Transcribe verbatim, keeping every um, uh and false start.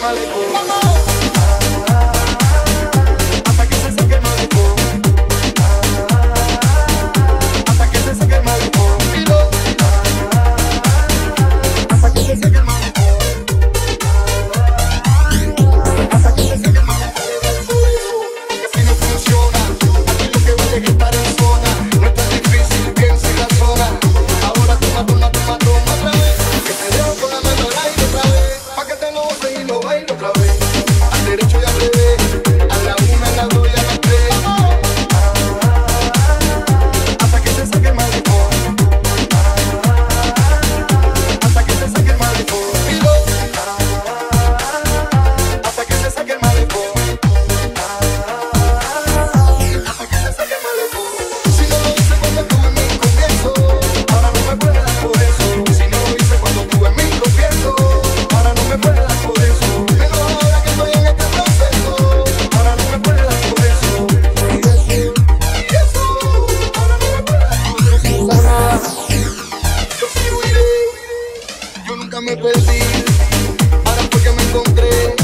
malecón. Hasta que se seque el malecón. Hasta que se seque el malecón. Hasta que se seque el malecón. Hasta que se seque el malecón. Que si no funciona, aquí lo que vale es estar en zona. No es tan difícil, piensa y razona. Ahora toma, toma, toma, toma otra vez. Que te dejo con la mano al aire otra vez. Pa' que te lo goces y lo bailo otra vez. Al derecho y al revés. A la una, a la dos y a las tres. Hasta que se saque el malecón. Hasta que se saque el malecón. Hasta que se saque el malecón. Hasta que se saque el malecón. Si no lo hice cuando estuve en mi comienzo, ahora no me puede dar por eso. Si no lo hice cuando estuve en mi comienzo, ahora no me puede dar por eso. Pero ahora que estoy en este proceso, ahora no me puede dar por eso. Y eso, y eso, ahora no me puede dar por eso. Yo sigo iré, yo nunca me perdí. Ahora fue que me encontré.